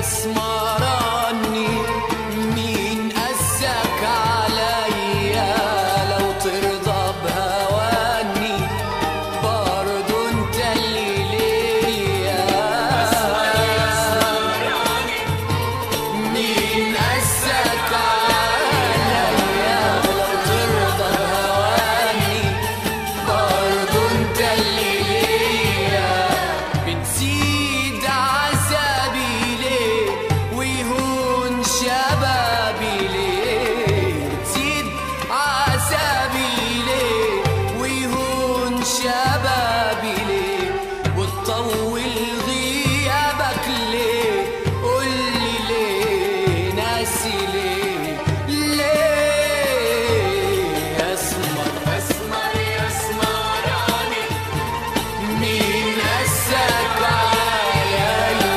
اسمراني مين قاسك عليا لو ترضى بهواني برضو انت اللي ليا اسمراني مين قاسك عليا لو ترضى بهواني برضو انت اللي ليا بتزيد عذابي ليه ويهون شبابي ليه بتزيد عذابي ليه ويهون شبابي ليه وتطول غيابك ليه قولي ليه ناسي ليه ليه اسمر اسمر يا اسمراني مين قاسك عليا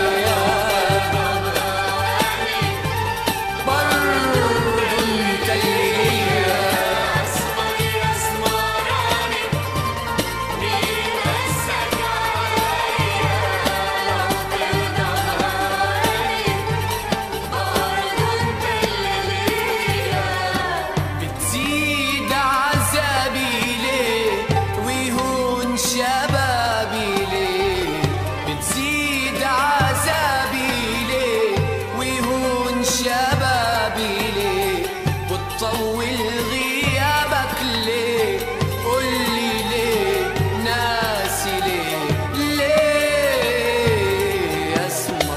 برضو انت اللي ليا اسمر يا اسمراني مين قاسك عليا لو ترضى بهواني برضو انت اللي ليا بتزيد عذابي ليه ويهون شبابي ليه بتزيد عذابي ليه ويهون شبابي ليه وتطول غيابك ليه قولي ليه ناسي ليه ليه اسمر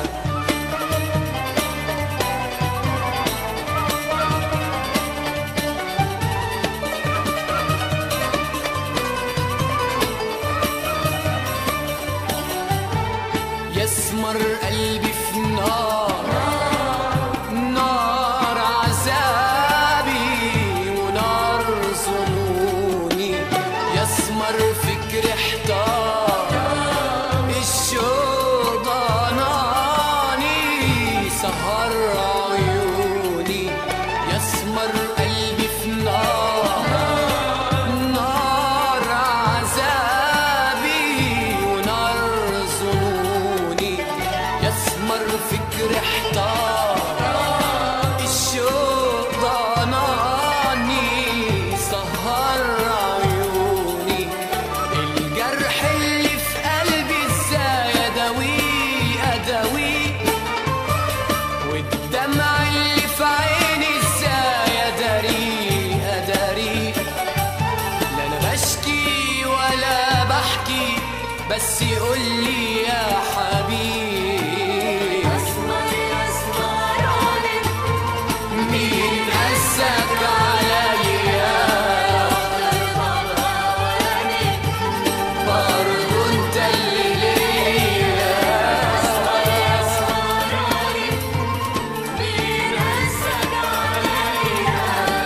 يسمر قلبي في نار نار عذابي ونار ظنوني يسمر فكري احتار الشوق ضناني سهر عيوني يسمر قلبي في نار نار عذابي ونار ظنوني يسمر فكري احتار الشوق ضناني سهر عيوني الجرح اللي في قلبي ازاي اداويه اداويه والدمع اللي في عيني ازاي اداريه اداريه لا انا بشكي ولا بحكي بس قولي يا حبيبي اسمر يا اسمراني مين قاسك عليا برضو انت اللي ليا اسمر يا اسمراني مين قاسك عليا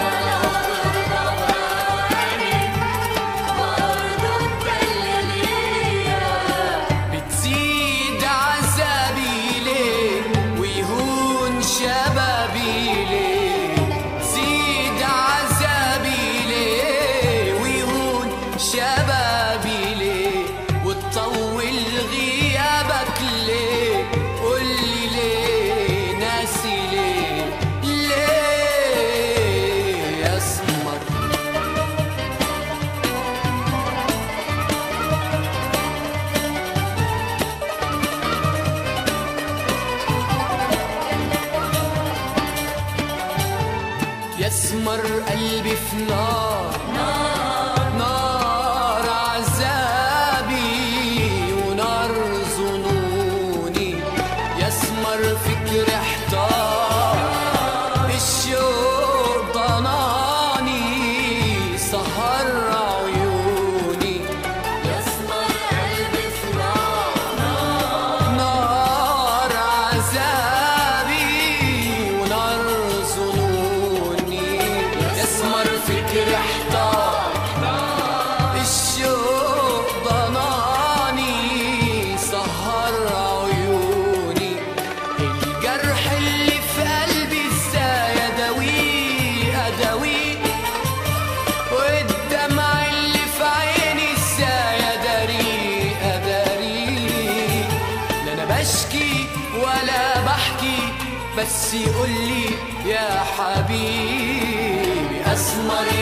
برضو انت اللي ليا بتزيد عذابي ليه ويهون شبابي ليه زيد عذابي ليه ويهون شبابي ليه وتطول غيابك ليه قولي ليه ناسي ليه ليه اسمر يسمر قلبي في نار نار عذابي ونار ظنوني يسمر فكري احتار الشوق ضناني سهر عيوني يسمر قلبي في نار عذابي ونار ظنوني يسمر فكري احتار بس يقول لي يا حبيبي أسمر